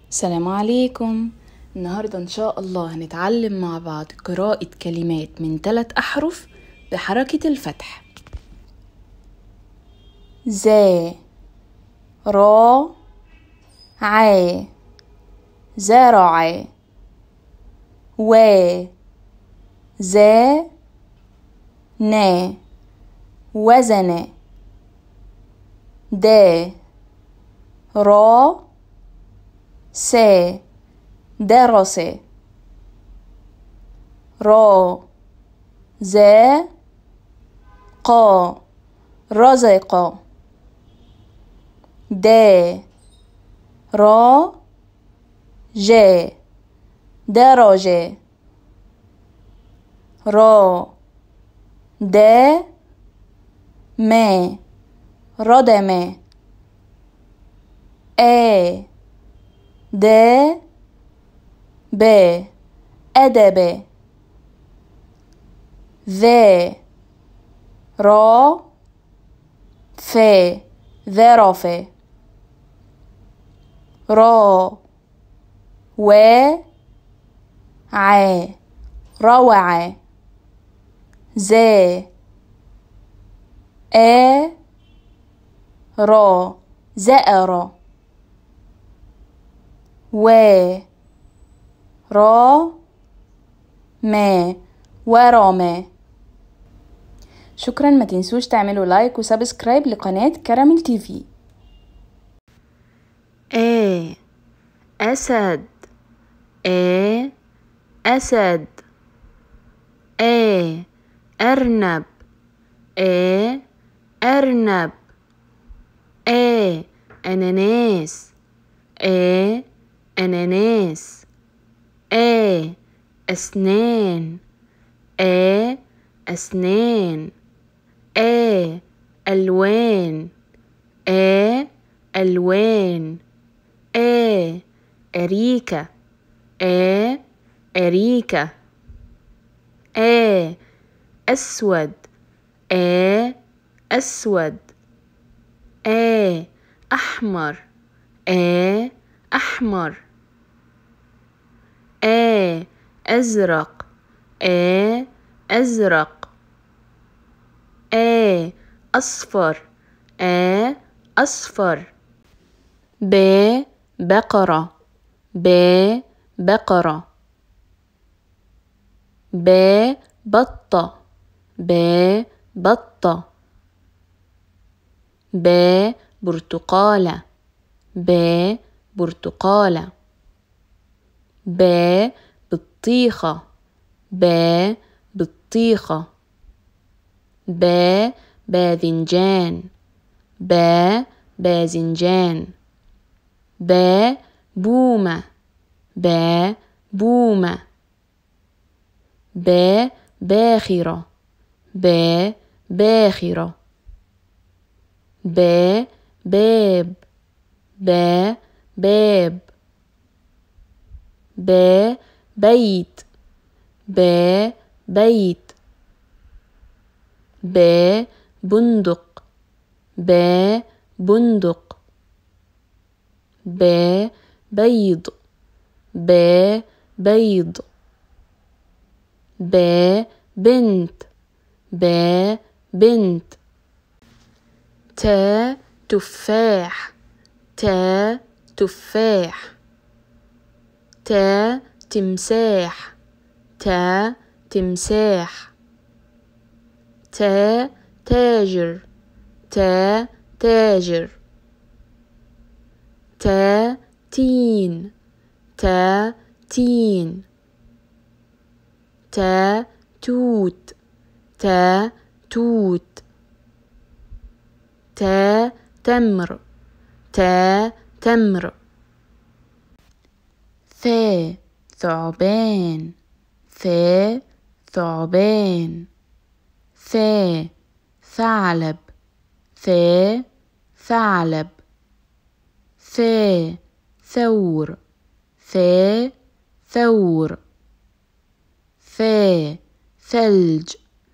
السلام عليكم. النهاردة إن شاء الله هنتعلم مع بعض قراءة كلمات من 3 أحرف بحركة الفتح. زي، را، عي، زرع، و، زي، نا، وزن، د، را، س، درس، را، ز، قا، رزق، د، را، ج، درج، را، د، م، ردم، ا، د، ب، أدب، ذ، را، ف، ذرف، را، و، ع، روع، ز، ا، را، زأر، و، را، م، ورم. شكرا، ما تنسوش تعملوا لايك وسبسكرايب لقناة كراميل تي في. أسد، أسد، أرنب، أرنب، أناناس، أناناس، أسنان، أسنان، ألوان، ألوان، أريكة، أريكة، أسود، أسود، أحمر، أحمر، أزرق، أزرق، أصفر، أصفر، بقرة، بقرة، بطة، بطة، برتقالة، برتقالة، بطيخة، بطيخة، باذنجان، باذنجان، بومة، بومة، باخرة، باخرة، باب، باب، بيت، بيت، بندق، بندق، بيض، بيض، بنت، بنت، تفاح، تفاح، تمساح، تمساح، تاجر، تاجر، تين، تين، توت، توت، تمر، تمر، ثعبان، ثعبان، ثعلب، ثعلب، ثور، ثور، ثلج،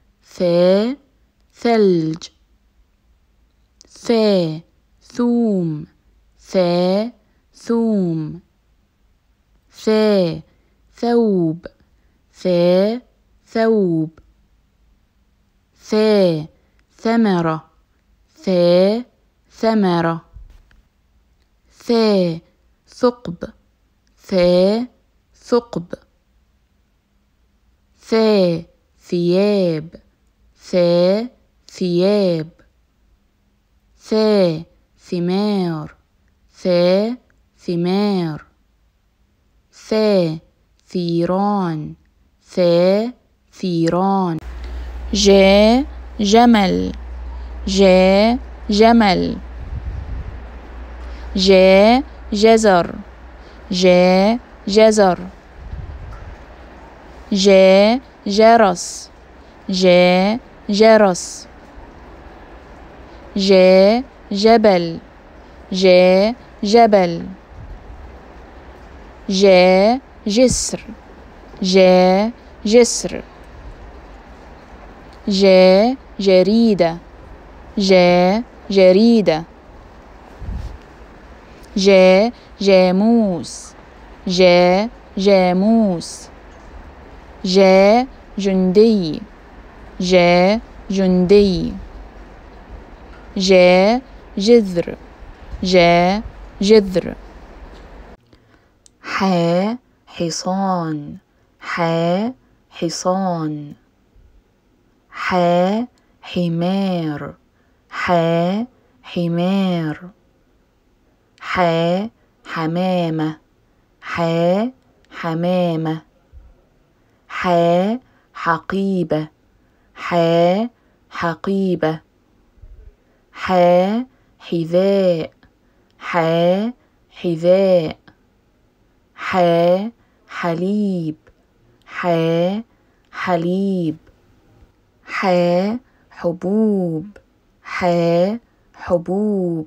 ثلج، ثوم، ثوم، ثاء ثوب ثاء ثوب ثاء ثمرة ثاء ثمرة ثاء ثقب ثاء ثقب ثاء ثياب ثاء ثياب ثاء ثمار ثاء ثمار ثاء ثيران ثاء ثيران جاء جمل جاء جمل جاء جزر جاء جزر جاء جرس جاء جرس جاء جبل جاء جبل جاء جسر جاء جسر جاء جريدة جاء جريدة جاء جاموس جاء جاموس جاء جندي جاء جندي جاء جذر جاء جذر حاء حصان حاء حصان حاء حمار حاء حمار حاء حمامة حاء حمامة حاء حقيبة حاء حقيبة حاء حذاء حاء حذاء حاء حليب حاء حليب حاء حبوب حاء حبوب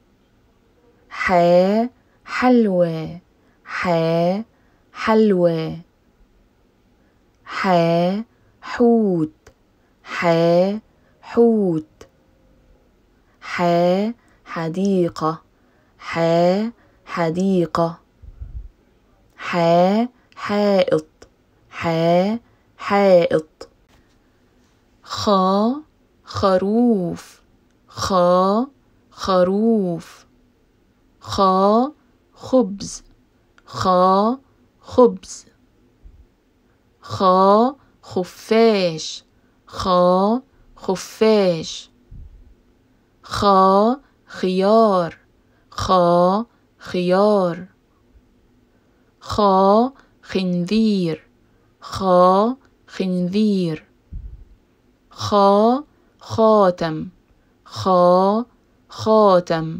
حاء حلوى حاء حلوى حاء حوت حاء حوت حاء حديقة حاء حديقة حاء حائط حاء حائط خاء خروف خاء خروف خاء خبز خاء خبز خاء خفاش خاء خفاش خاء خيار خاء خيار خاء خنذير خاء خنذير خاء خاتم خاء خاتم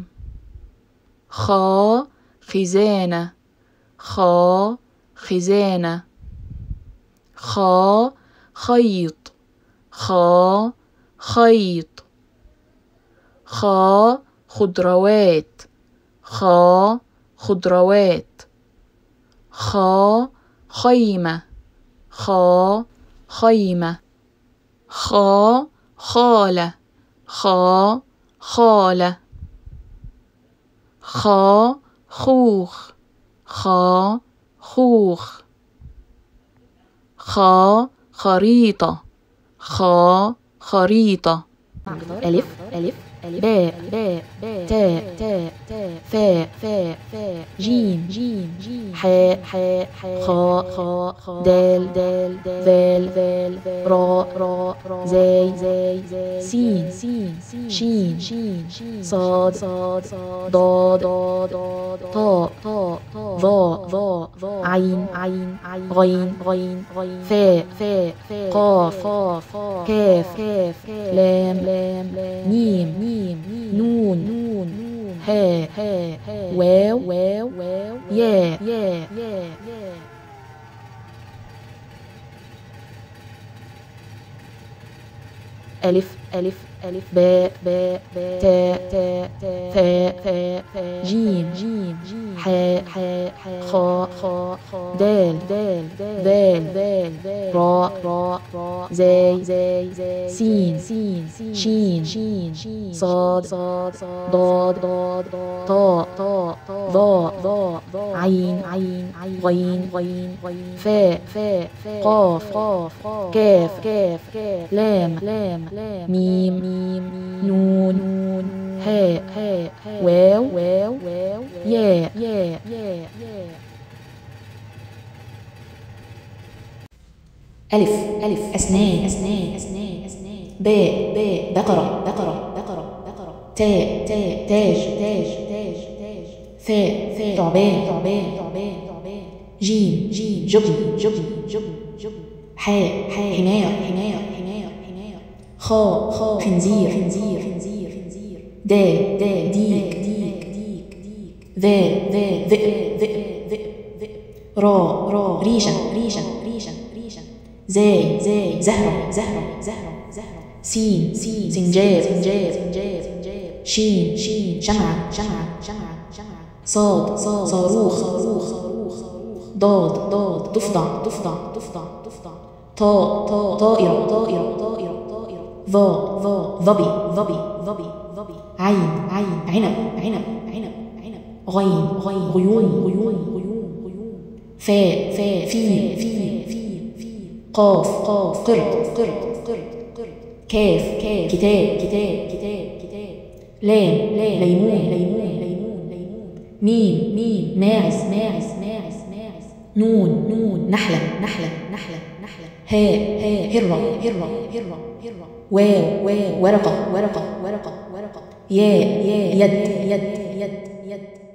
خاء خزانة خاء خزانة خاء خيط خاء خيط خاء خضروات خاء خضروات خاء خيمة خاء خيمة خاء خالة خاء خالة خاء خوخ خاء خوخ خاء خريطة خاء خريطة ألف ألف باء باء تاء تاء فاء فاء جيم جيم حاء حاء خاء خاء دال دال ذال ذال راء راء زاي زاي سين سين شين شين صاد صاد ضاد ضاد طاء طاء ظاء ظاء عين عين غين غين فاء فاء قاف قاف كاف كاف لام لام ميم نون ها واو يا ألف ألف باء تاء ثاء جيم حاء خاء دال ذال راء زاي سين شين صاد ضاد طاء ظاء عين غين فاء قاف كاف لام ميم نون هاء واو ياء ألف أسنان باء بقرة تاء تاج ثاء ثعبان جيم جبن حاء حمار خاء خنزير دال ديك ذال ذئب راء ريشة زاي زهرة سين سنجاب شين شمعة صاد صاروخ ضاد ضفدع طاء طائرة ظبي عين عنب غين غيوم فاء فيل قاف قرد كاف كتاب لام ليمون ميم ماعز نون نحلة هاء هرة واو ورقة ياء يد